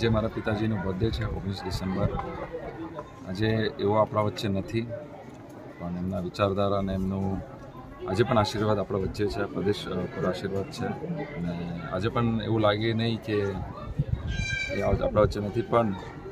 આજે મારા પિતાજીનો બર્થડે છે 19 ડિસેમ્બર। આજે એવો આપણા વચ્ચે નથી, પણ એમના વિચારધારા અને એમનું આજે પણ આશીર્વાદ આપણા વચ્ચે છે, પ્રદેશ પર આશીર્વાદ છે। અને આજે પણ એવું લાગે નહીં કે એ આપણા વચ્ચે નથી, પણ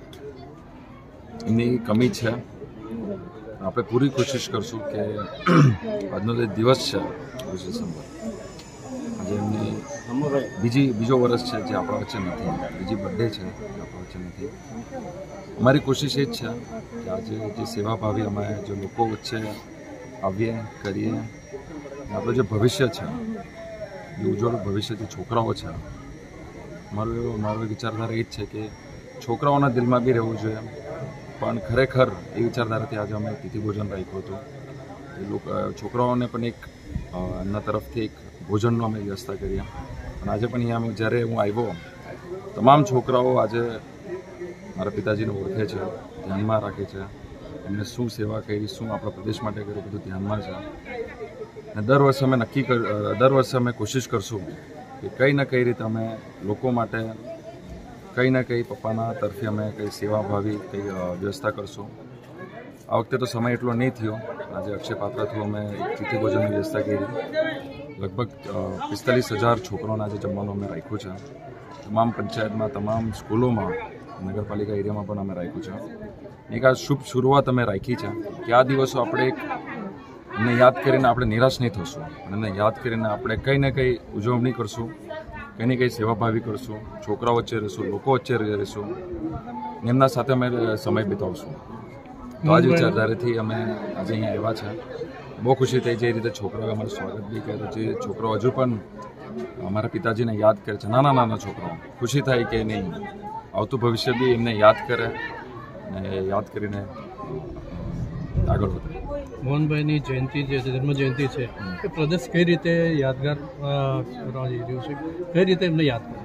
એમની કમી છે। આપણે પૂરી કોશિશ કરશું કે આજનો જે દિવસ છે 19 ડિસેમ્બર, આજે એમની બીજો વર્ષ છે જે આપણા વચ્ચે નથી, બીજી બર્થડે છે આપણા વચ્ચે નથી। અમારી કોશિશ એ જ છે કે આજે જે સેવાભાવી અમે જે લોકો વચ્ચે આવીએ કરીએ, આપણું જે ભવિષ્ય છે એ ઉજ્જવળ ભવિષ્ય જે છોકરાઓ છે, મારો વિચારધારા એ જ છે કે છોકરાઓના દિલમાં બી રહેવું જોઈએ। પણ ખરેખર એ વિચારધારાથી આજે અમે તિથિ ભોજન રાખ્યું હતું। એ લોકો છોકરાઓને પણ એક એમના તરફથી એક ભોજનનો અમે વ્યવસ્થા કરી। પણ આજે પણ અહીંયા જ્યારે હું આવ્યો, તમામ છોકરાઓ આજે મારા પિતાજીને ઓળખે છે, ધ્યાનમાં રાખે છે, એમને શું સેવા કરી, શું આપણા પ્રદેશ માટે કર્યું, બધું ધ્યાનમાં છે। અને દર વર્ષે અમે કોશિશ કરશું કે કંઈ ને કઈ રીતે અમે લોકો માટે કંઈ ને કંઈ પપ્પાના તરફથી અમે કંઈ સેવાભાવી કંઈ વ્યવસ્થા કરશું। આ વખતે તો સમય એટલો નહીં થયો, આજે અક્ષય પાત્ર થયું અમે તિથિ ભોજનની વ્યવસ્થા કરી। લગભગ 45,000 છોકરાઓને આજે જમવાનું અમે રાખ્યું છે। તમામ પંચાયતમાં, તમામ સ્કૂલોમાં, નગરપાલિકા એરિયામાં પણ અમે રાખ્યું છે। એક આ શુભ શરૂઆત અમે રાખી છે કે આ દિવસો આપણે એમને યાદ કરીને આપણે નિરાશ નહીં થશું, અને એમને યાદ કરીને આપણે કંઈ ને કંઈ ઉજવણી કરશું, કંઈ ને કંઈ સેવાભાવી કરશું, છોકરાઓ વચ્ચે રહીશું, લોકો વચ્ચે રહીશું, એમના સાથે અમે સમય બિતાવશું। તો આ જ વિચારધારાથી અમે આજે અહીંયા આવ્યા છે। બહુ ખુશી થઈ જે રીતે છોકરાઓએ અમારું સ્વાગત બી કર્યું, જે છોકરાઓ હજુ પણ અમારા પિતાજીને યાદ કરે છે, નાના છોકરાઓ, ખુશી થાય કે નહીં આવતું ભવિષ્ય બી એમને યાદ કરે અને યાદ કરીને આગળ વધે। મોહનભાઈની જયંતિ જે છે, જન્મ જયંતિ છે, એ પ્રદેશ કઈ રીતે યાદગાર કરવા જઈ રહ્યું છે, કઈ રીતે એમને યાદ કરે?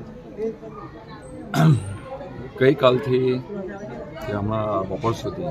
ગઈકાલથી કે હમણાં બપોર સુધી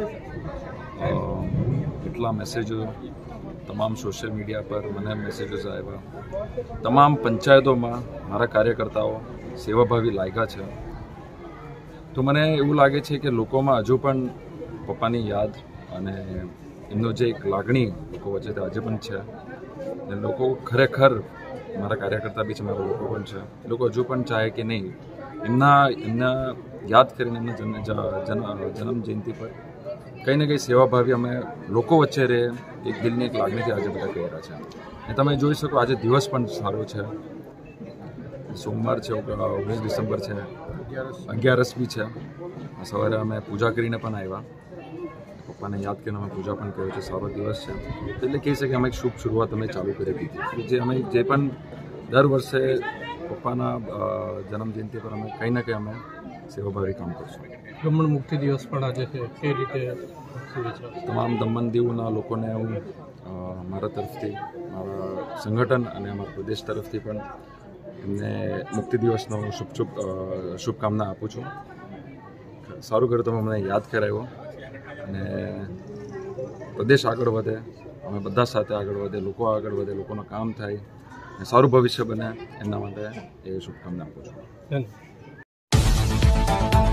એટલા મેસેજો તમામ સોશિયલ મીડિયા પર મને મેસેજો આવ્યા, તમામ પંચાયતોમાં મારા કાર્યકર્તાઓ સેવાભાવી લાગ્યા છે। તો મને એવું લાગે છે કે લોકોમાં હજુ પણ પપ્પાની યાદ અને એમનો જે એક લાગણી લોકો વચ્ચે આજે પણ છે। અને લોકો ખરેખર મારા કાર્યકર્તા બી છે, મારા લોકો પણ છે, એ લોકો હજુ પણ ચાહે કે નહીં એમના યાદ કરીને એમના જન્મ જયંતિ પર કંઈ ને કંઈ સેવાભાવી અમે લોકો વચ્ચે રહે, એક દિલની એક લાગણીથી આજે બધા કહી રહ્યા છે। અને તમે જોઈ શકો આજે દિવસ પણ સારો છે, સોમવાર છે, 19 ડિસેમ્બર છે, 11 બી છે। સવારે અમે પૂજા કરીને પણ આવ્યા, પપ્પાને યાદ કરીને અમે પૂજા પણ કર્યો છે, સારો દિવસ છે। એટલે કહી શકીએ અમે એક શુભ શરૂઆત અમે ચાલુ કરી દીધી, જે પણ દર વર્ષે પપ્પાના જન્મ જયંતિ પર અમે કંઈ ને કંઈ અમે સેવાભાવી કામ કરશું। દમણ મુક્તિ દિવસ પણ આજે છે, કઈ રીતે તમામ દમણ દીવના લોકોને હું મારા તરફથી, મારા સંગઠન અને અમારા પ્રદેશ તરફથી પણ એમને મુક્તિ દિવસનો શુભકામના આપું છું। સારું કર્યું તમે મને યાદ કરાવ્યો, અને પ્રદેશ આગળ વધે, અમે બધા સાથે આગળ વધે, લોકો આગળ વધે, લોકોનું કામ થાય અને સારું ભવિષ્ય બને, એમના માટે એ શુભકામના આપું છું। ધન્યવાદ।